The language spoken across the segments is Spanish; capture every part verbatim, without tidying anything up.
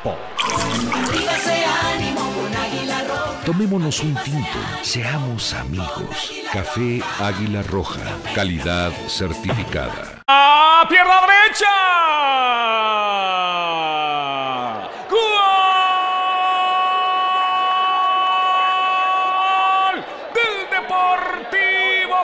Sport. Arriba ese ánimo con Águila Roja. Tomémonos un tinto, seamos amigos. Café Águila Roja, calidad certificada. ¡A pierna derecha! ¡Gol del Deportivo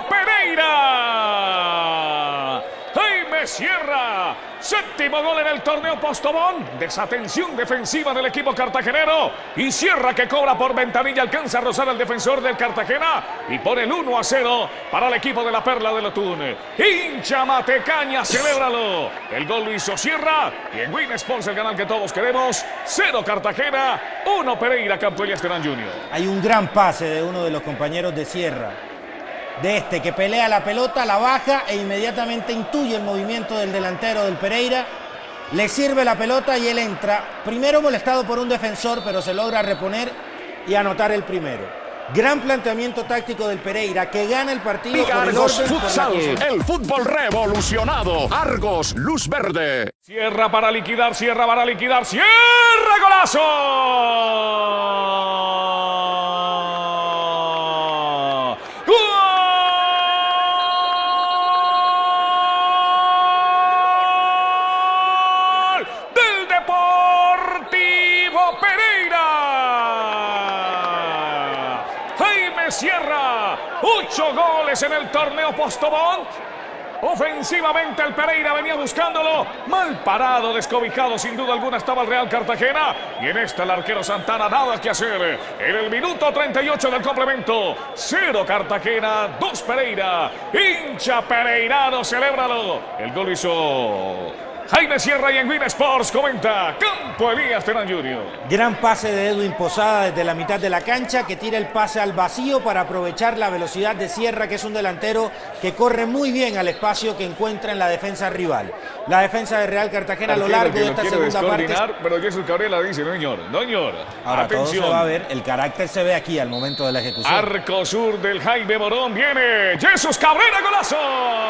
Pereira! Jaime Sierra, séptimo gol en el torneo Postobón. Desatención defensiva del equipo cartagenero. Y Sierra, que cobra por ventanilla, alcanza a rozar al defensor del Cartagena y pone el uno a cero para el equipo de la Perla del Otún. Hincha Matecaña, celébralo. El gol lo hizo Sierra y en Win Sports, el canal que todos queremos, cero Cartagena, uno Pereira, Campo Elías Terán junior Hay un gran pase de uno de los compañeros de Sierra. De este que pelea la pelota, la baja e inmediatamente intuye el movimiento del delantero del Pereira. Le sirve la pelota y él entra, primero molestado por un defensor, pero se logra reponer y anotar el primero. Gran planteamiento táctico del Pereira, que gana el partido por el Argos orden, Futsal, por la... el fútbol revolucionado. Argos, luz verde. Sierra para liquidar, Sierra para liquidar, Sierra, golazo. Jaime Sierra, ocho goles en el torneo Postobón. Ofensivamente el Pereira venía buscándolo. Mal parado, descobijado sin duda alguna estaba el Real Cartagena. Y en esta el arquero Santana, nada que hacer. En el minuto treinta y ocho del complemento, cero Cartagena, dos Pereira. Hincha pereirano, celébralo. El gol hizo Jaime Sierra y en Win Sports comenta Campo Elías Terán junior Gran pase de Edwin Posada desde la mitad de la cancha, que tira el pase al vacío para aprovechar la velocidad de Sierra, que es un delantero que corre muy bien al espacio que encuentra en la defensa rival. La defensa de Real Cartagena a lo largo de esta segunda parte. Pero Jesús Cabrera dice, no señor, no señor. Ahora atención, todo se va a ver, el carácter se ve aquí al momento de la ejecución. Arco sur del Jaime Morón, viene Jesús Cabrera, golazo.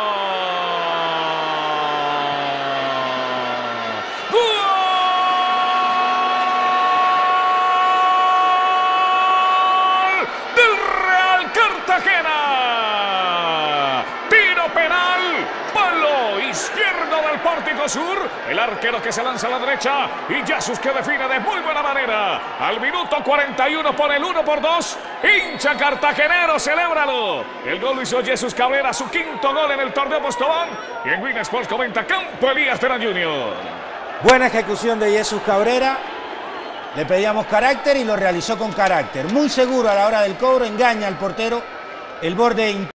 Cartagena, tiro penal, palo izquierdo del pórtico sur, el arquero que se lanza a la derecha y Jesús que define de muy buena manera. Al minuto cuarenta y uno pone el uno por dos, hincha cartagenero, celébralo. El gol lo hizo Jesús Cabrera, su quinto gol en el torneo Postobón. Y en Win Sports comenta Campo Elías Terán junior Buena ejecución de Jesús Cabrera. Le pedíamos carácter y lo realizó con carácter. Muy seguro a la hora del cobro, engaña al portero. El borde